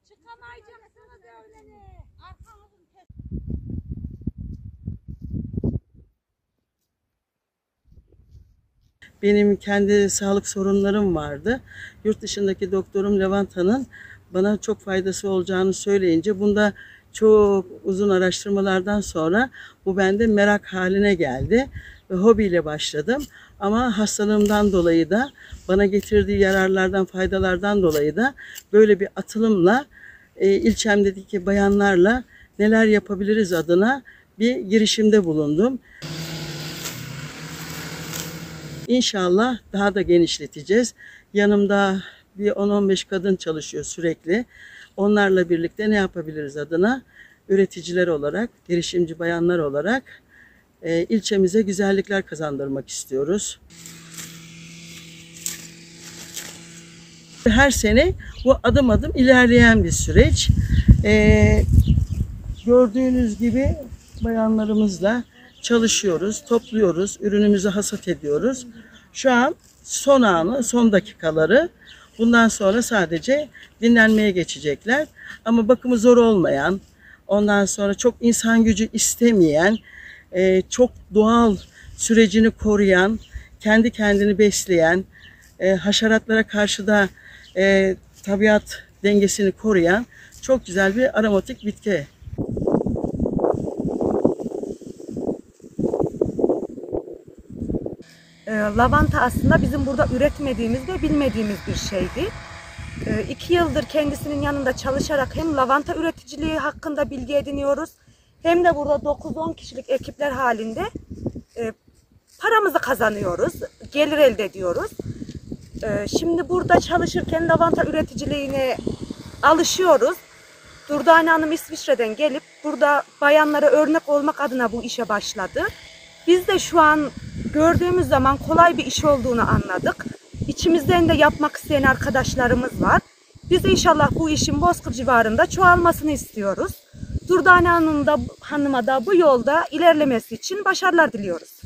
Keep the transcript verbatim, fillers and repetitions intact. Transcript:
Çıkamayacaksınız öğlene. Arkanızın kes. Benim kendi sağlık sorunlarım vardı. Yurt dışındaki doktorum Levanta'nın bana çok faydası olacağını söyleyince bunda çok uzun araştırmalardan sonra bu bende merak haline geldi ve hobiyle başladım. Ama hastalığımdan dolayı da bana getirdiği yararlardan, faydalardan dolayı da böyle bir atılımla e, ilçemdeki bayanlarla neler yapabiliriz adına bir girişimde bulundum. İnşallah daha da genişleteceğiz. Yanımda bir on on beş kadın çalışıyor sürekli. Onlarla birlikte ne yapabiliriz adına üreticiler olarak, girişimci bayanlar olarak e, ilçemize güzellikler kazandırmak istiyoruz. Her sene bu adım adım ilerleyen bir süreç. E, gördüğünüz gibi bayanlarımızla çalışıyoruz, topluyoruz, ürünümüzü hasat ediyoruz. Şu an son anı, son dakikaları. Bundan sonra sadece dinlenmeye geçecekler. Ama bakımı zor olmayan, ondan sonra çok insan gücü istemeyen, çok doğal sürecini koruyan, kendi kendini besleyen, haşeratlara karşı da tabiat dengesini koruyan çok güzel bir aromatik bitki. Lavanta aslında bizim burada üretmediğimiz ve bilmediğimiz bir şeydi. İki yıldır kendisinin yanında çalışarak hem lavanta üreticiliği hakkında bilgi ediniyoruz, hem de burada dokuz on kişilik ekipler halinde paramızı kazanıyoruz, gelir elde ediyoruz. Şimdi burada çalışırken lavanta üreticiliğine alışıyoruz. Durdane Hanım İsviçre'den gelip burada bayanlara örnek olmak adına bu işe başladı. Biz de şu an gördüğümüz zaman kolay bir iş olduğunu anladık. İçimizden de yapmak isteyen arkadaşlarımız var. Biz inşallah bu işin Bozkır civarında çoğalmasını istiyoruz. Durdane Hanım da, Hanım'a da bu yolda ilerlemesi için başarılar diliyoruz.